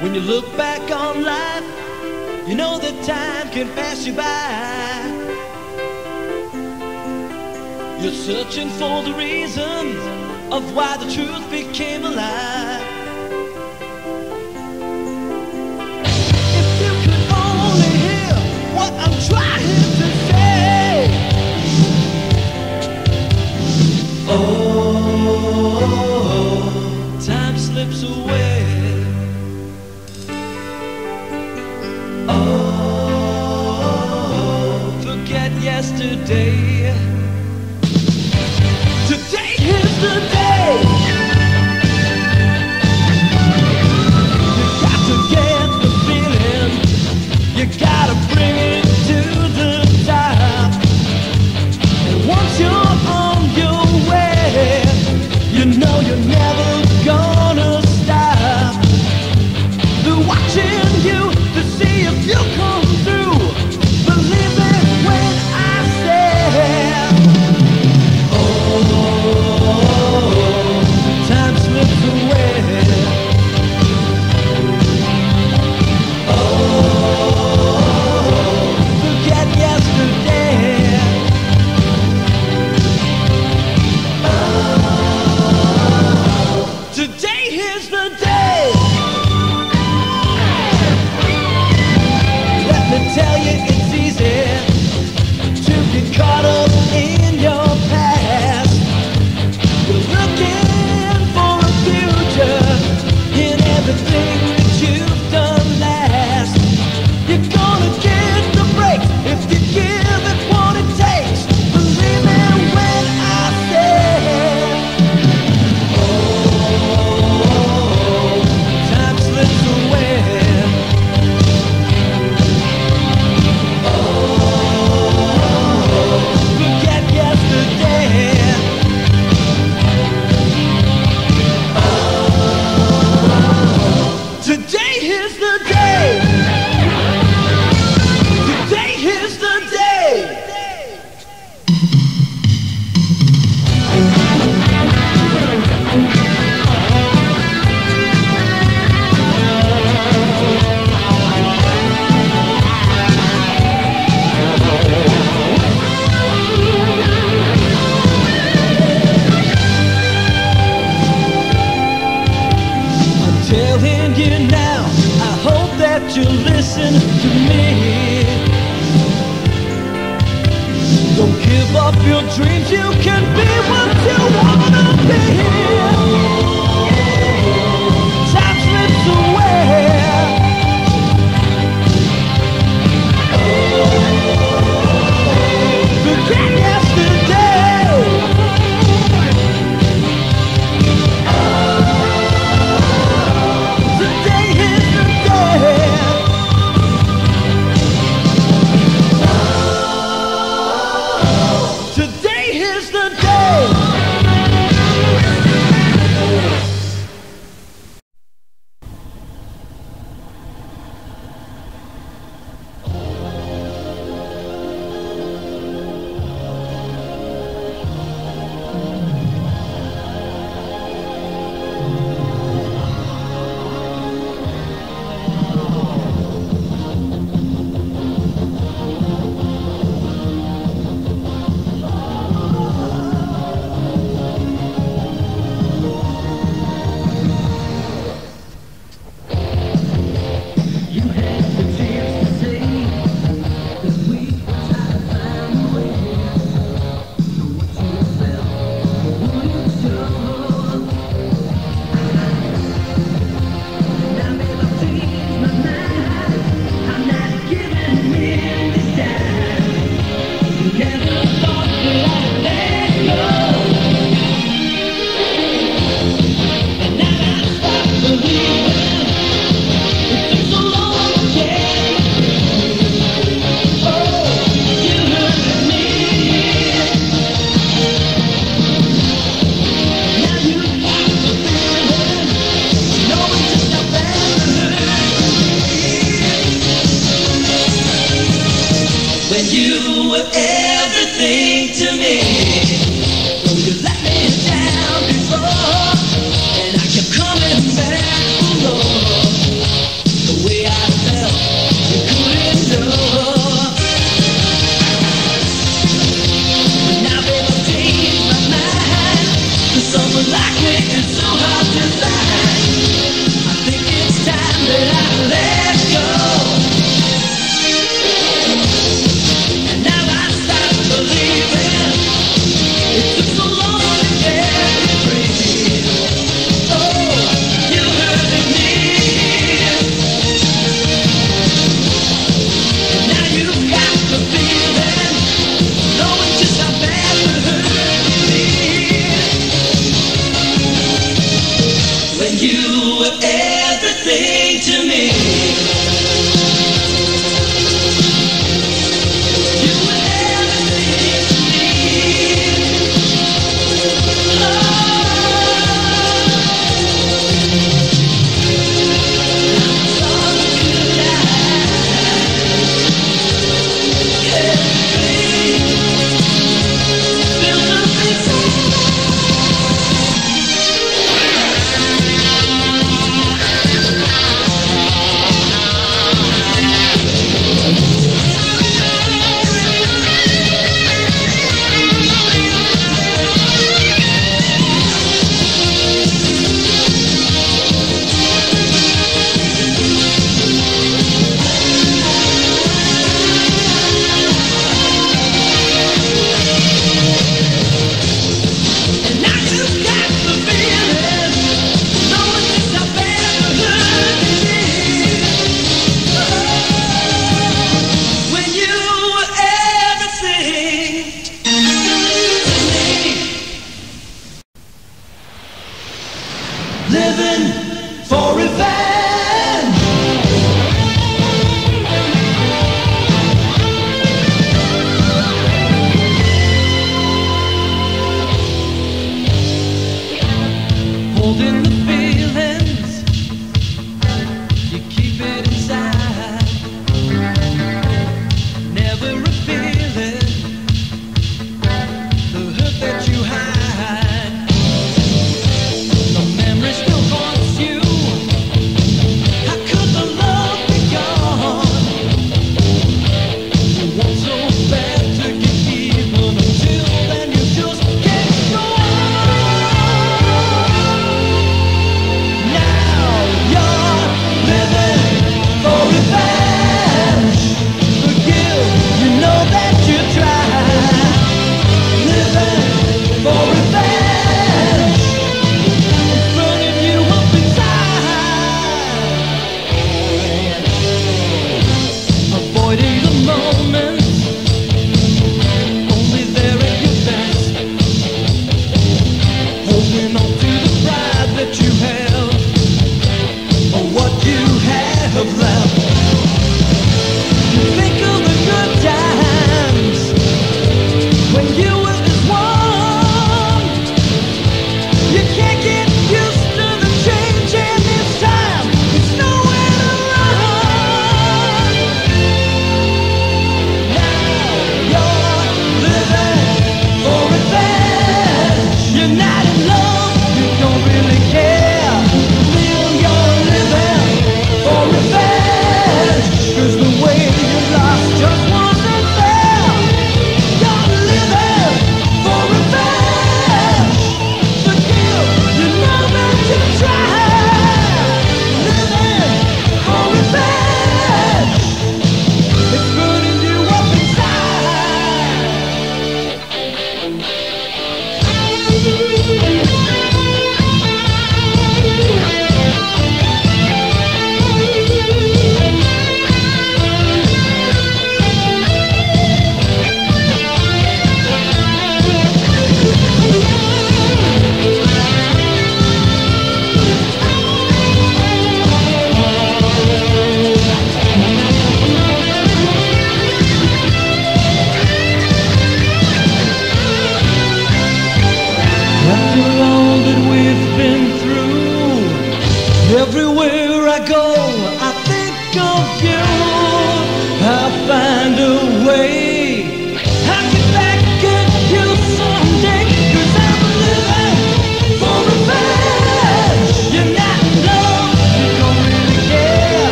When you look back on life, you know that time can pass you by. You're searching for the reason of why the truth became a lie. If you could only hear what I'm trying to say. Oh, time slips away. Yesterday, today is the day. You got to get the feeling, you gotta bring it to the top. And once you're on your way, you know you're never gonna stop. They're watching you to see if you come through. Believe me when I say, oh, time slips away. Oh, forget yesterday. Oh, today is the day. Let me tell you, it's easy to get caught up in your past. You're looking for a future in everything that you've done last. You're gonna get the break if you give it what it takes. Believe me when I say, oh, time slips away. Forget yesterday. Today is the day. Today is the day. Telling you now, I hope that you listen to me. Don't give up your dreams, you can be what you wanna be. Time slips away. Forget yesterday. Today is the day. Today is the day.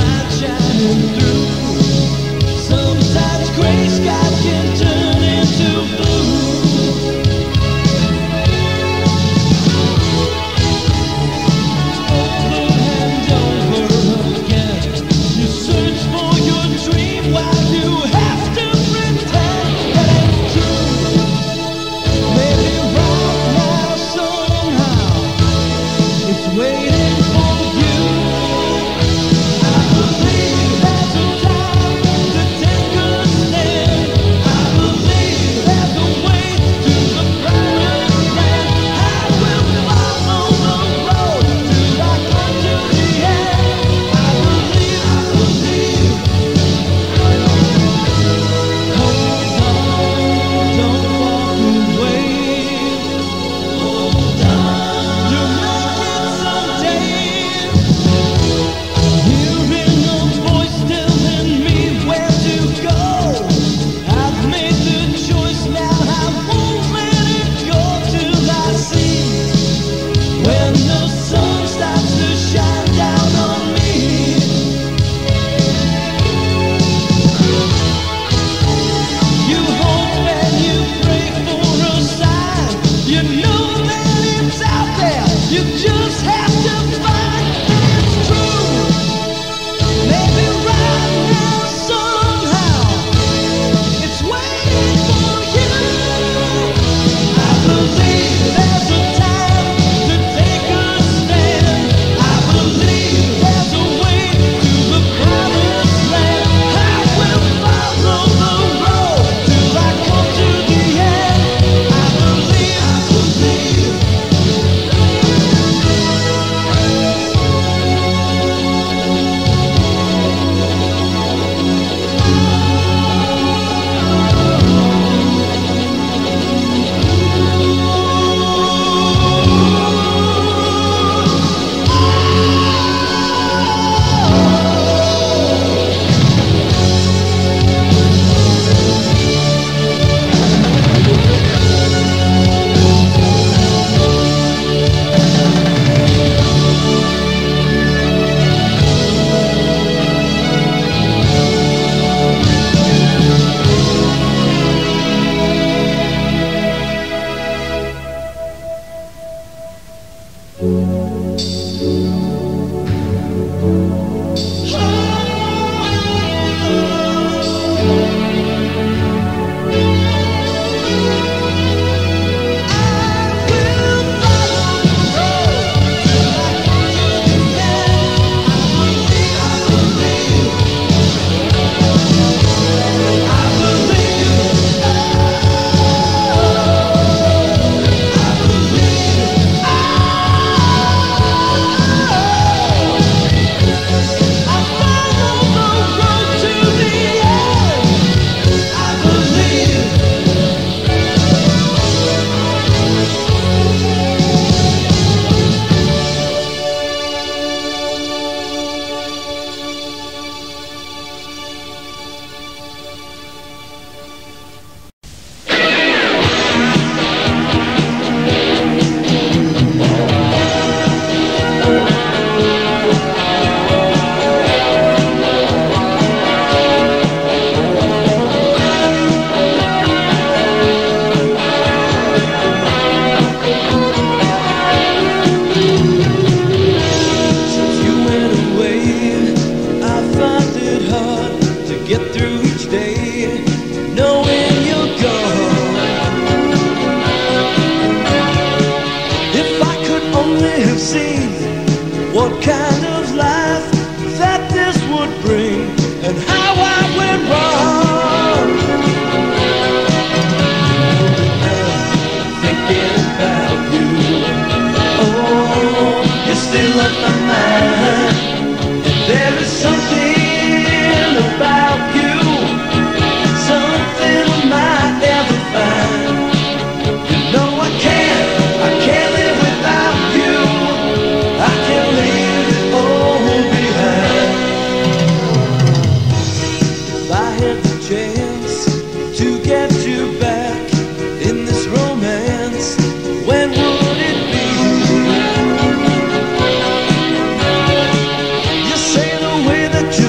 Say the way that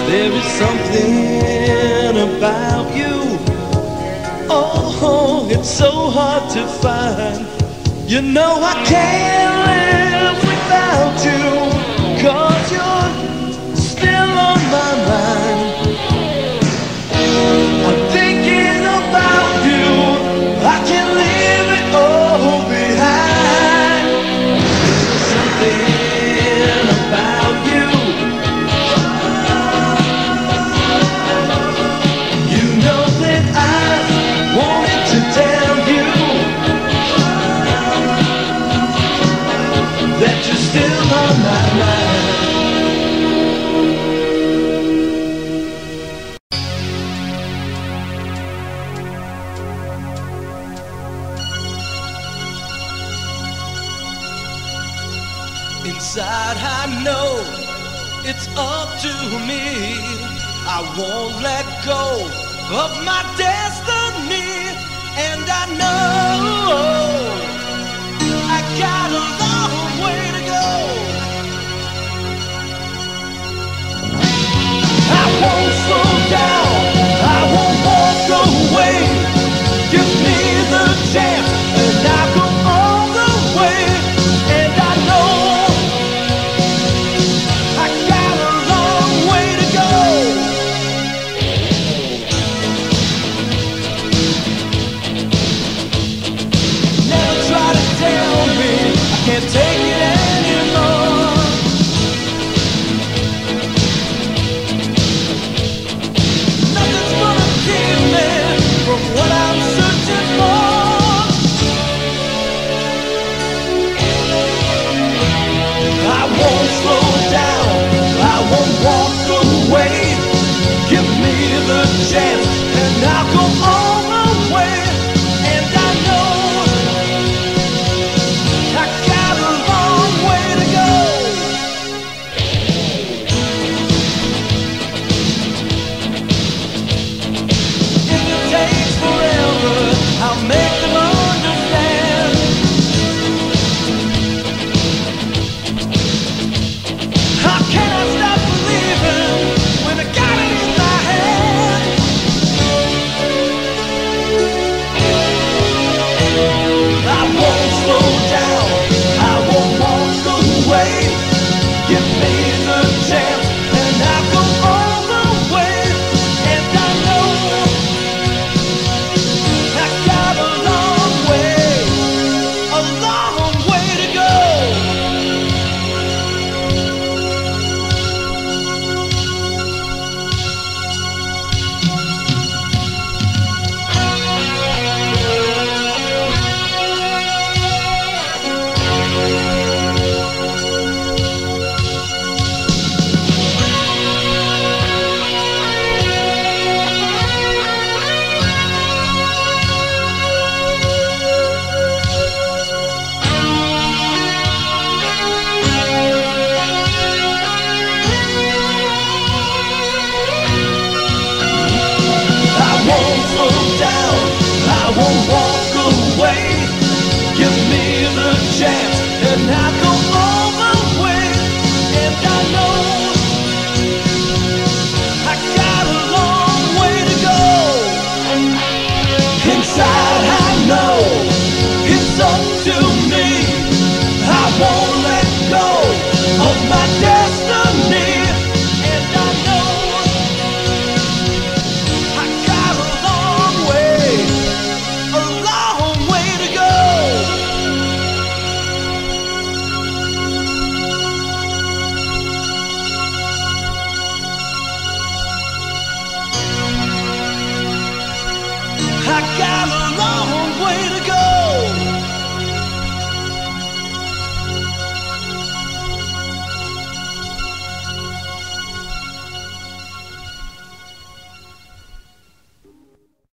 There is something about you. Oh, it's so hard to find. You know I can't live without you, 'cause you're still on my mind. I'm thinking about you, I can't leave it all behind. There's something about you. You know that I wanted to tell you that you're still on my mind. Inside I know it's up to me. I won't let go of my destiny, and I know I got a long way to go. I won't slow down, I won't walk away. Give me the chance and I'll go all the way. And I know I got a long way to go. Never try to tell me I can't take it anymore. Nothing's gonna keep me from what I'm searching for. I won't slow down, I won't walk away. Give me the chance and I'll go all the way. And I know I got a long way to go. If it takes forever, I'll make them understand. How can I stop believing when I got it in my hand? I won't slow down, I won't walk away. Give me the chance and I'll go all the way. And I know I got a long way to go. I won't slow down, I won't walk away. Give me the chance and I'll go all the way. And I know I got a long way to go. Inside I know it's up to me. I won't let go of my destiny. And I know I got a long way to go. I got